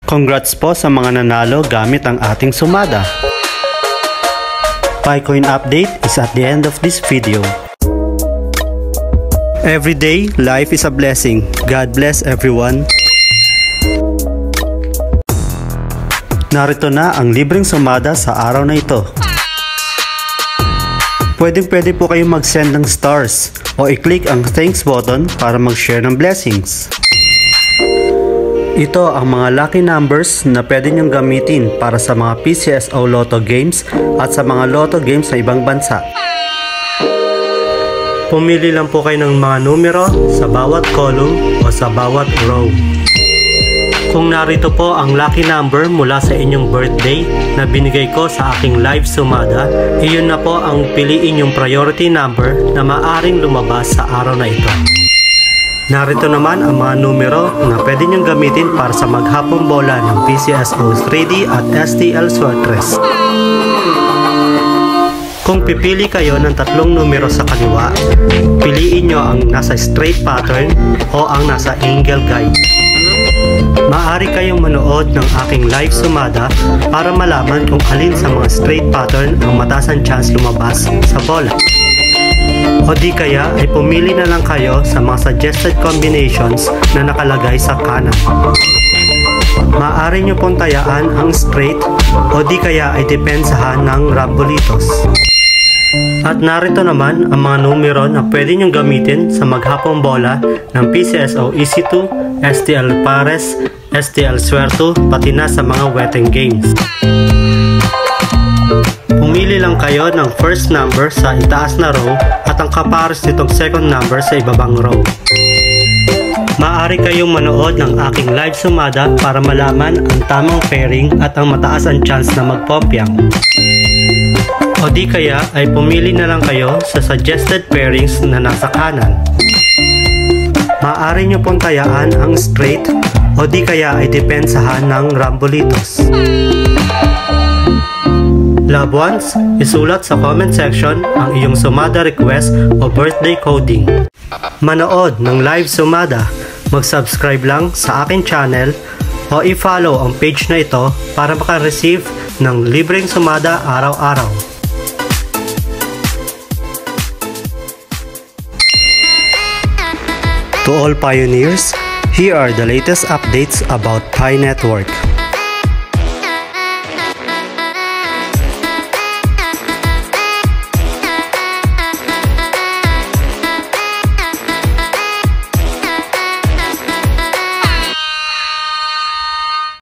Congrats po sa mga nanalo gamit ang ating sumada. PiCoin update is at the end of this video. Every day, life is a blessing. God bless everyone. Narito na ang libreng sumada sa araw na ito. Pwede po kayong mag-send ng stars o i-click ang thanks button para mag-share ng blessings. Ito ang mga lucky numbers na pwede nyong gamitin para sa mga PCSO Lotto games at sa mga Lotto games sa ibang bansa. Pumili lang po kayo ng mga numero sa bawat column o sa bawat row. Kung narito po ang lucky number mula sa inyong birthday na binigay ko sa aking live sumada, iyon na po ang piliin yung priority number na maaring lumabas sa araw na ito. Narito naman ang mga numero na pwede nyong gamitin para sa maghapong bola ng PCSO 3D at STL Suertres. Kung pipili kayo ng tatlong numero sa kaliwa, piliin nyo ang nasa straight pattern o ang nasa angle guide. Maaari kayong manood ng aking live sumada para malaman kung alin sa mga straight pattern ang mataas ang chance lumabas sa bola. O di kaya ay pumili na lang kayo sa mga suggested combinations na nakalagay sa kanan. Maaari nyo pong tayaan ang straight o di kaya ay depensahan ng rambolitos. At narito naman ang mga numero na pwede nyong gamitin sa maghapong bola ng PCSO Easy2, STL Pares, STL Suerto, pati na sa mga wetting games. Pumili lang kayo ng first number sa itaas na row at ang kapares nitong second number sa ibabang row. Maaari kayong manood ng aking live sumada para malaman ang tamang pairing at ang mataas ang chance na magpopyang. O di kaya ay pumili na lang kayo sa suggested pairings na nasa kanan. Maaari nyo pong tayaan ang straight o di kaya ay depensahan ng rambolitos. Loved ones, isulat sa comment section ang iyong sumada request o birthday coding. Manood ng live sumada, mag-subscribe lang sa aking channel o i-follow ang page na ito para maka-receive ng libreng sumada araw-araw. To all pioneers, here are the latest updates about Pi Network.